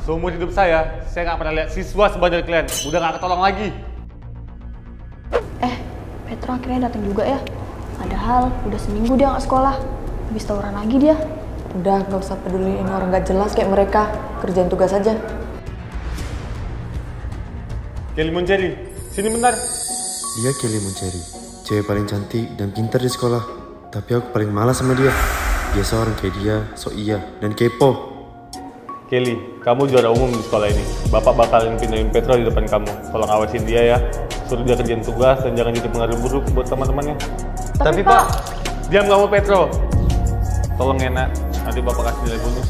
Seumur hidup saya nggak pernah lihat siswa sebanyak kalian. Udah nggak ketolong lagi. Petro akhirnya datang juga ya. Padahal udah seminggu dia nggak sekolah. Habis tawuran lagi dia. Udah, gak usah peduliin orang gak jelas kayak mereka. Kerjain tugas aja. Kelly Monceri, sini bentar. Dia Kelly Monceri, cewek paling cantik dan pintar di sekolah. Tapi aku paling malas sama dia. Biasa orang kayak dia, sok iya, dan kepo. Kelly, kamu juara umum di sekolah ini. Bapak bakalan pindahin Petro di depan kamu. Tolong awasin dia ya. Suruh dia kerjain tugas dan jangan jadi pengaruh buruk buat teman-temannya. Tapi Pak, diam kamu Petro. Tolong enak, nanti Bapak kasih nilai bonus.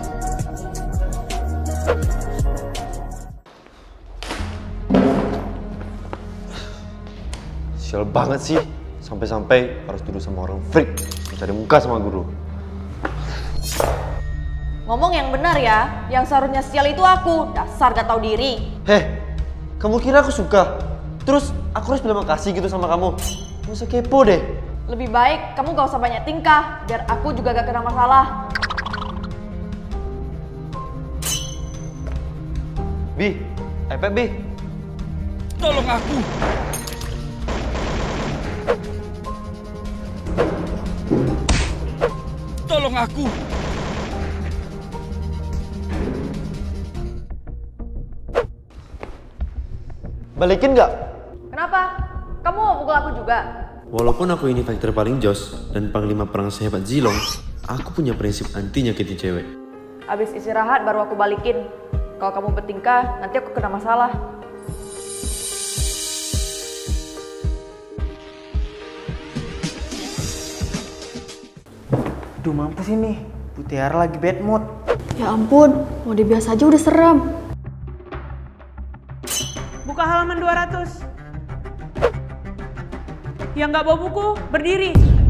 Sial banget sih, sampai-sampai harus duduk sama orang freak, mencari muka sama guru. Ngomong yang benar ya, yang seharusnya sial itu aku, dasar gak tahu diri. Heh, kamu kira aku suka? Terus aku harus bilang makasih gitu sama kamu? Gak usah kepo deh. Lebih baik kamu gak usah banyak tingkah, biar aku juga gak kena masalah. Bi, iPad Bi. Tolong aku. Tolong aku. Balikin nggak? Kenapa? Kamu mau pukul aku juga? Walaupun aku ini fighter paling jos dan panglima perang sehebat Zilong, aku punya prinsip anti nyakitin cewek. Abis istirahat baru aku balikin. Kalau kamu bertingkah, nanti aku kena masalah. Aduh mampus ini, Bu Tiara lagi bad mood. ya ampun, mode biasa aja udah seram. Buka halaman 200. Yang nggak bawa buku, berdiri.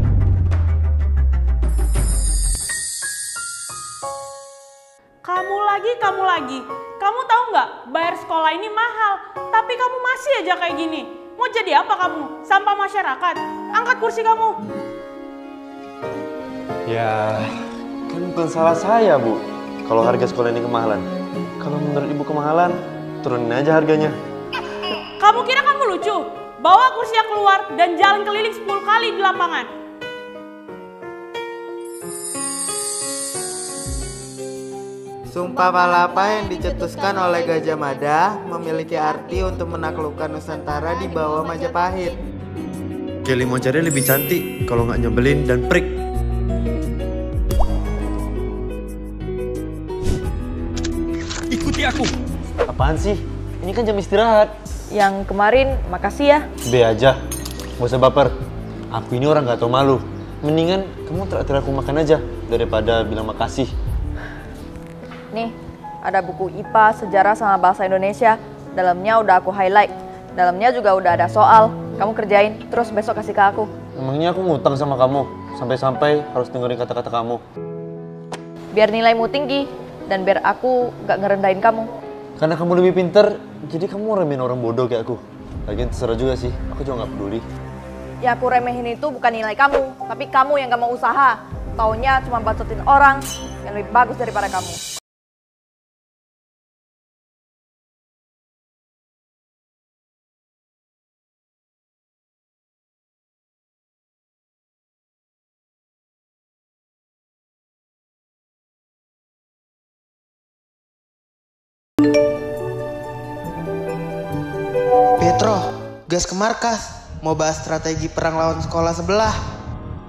Kamu lagi. Kamu tahu nggak, bayar sekolah ini mahal. Tapi kamu masih aja kayak gini. Mau jadi apa kamu? Sampah masyarakat. Angkat kursi kamu. Ya, kan bukan salah saya, Bu. Kalau harga sekolah ini kemahalan. Kalau menurut Ibu kemahalan, turunin aja harganya. Kamu kira kamu lucu? Bawa kursinya keluar dan jalan keliling 10 kali di lapangan. Sumpah Palapa yang dicetuskan oleh Gajah Mada memiliki arti untuk menaklukkan Nusantara di bawah Majapahit. Kelly Monceri lebih cantik kalau nggak nyebelin dan prik. Ikuti aku. Apaan sih? Ini kan jam istirahat. Yang kemarin, makasih ya. Be aja, gak usah baper. Aku ini orang gak tau malu. Mendingan kamu traktir aku makan aja daripada bilang makasih. Nih, ada buku IPA, sejarah sama bahasa Indonesia. Dalamnya udah aku highlight. Dalamnya juga udah ada soal. Kamu kerjain, terus besok kasih ke aku. Emangnya aku ngutang sama kamu? Sampai-sampai harus dengerin kata-kata kamu. Biar nilaimu tinggi, dan biar aku gak ngerendahin kamu. Karena kamu lebih pinter, jadi kamu remehin orang bodoh kayak aku. Lagian terserah juga sih, aku juga gak peduli. Ya aku remehin itu bukan nilai kamu, tapi kamu yang gak mau usaha. Taunya cuma bacotin orang yang lebih bagus daripada kamu. Petro, gas ke markas. Mau bahas strategi perang lawan sekolah sebelah.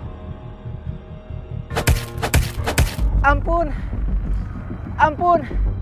Ampun.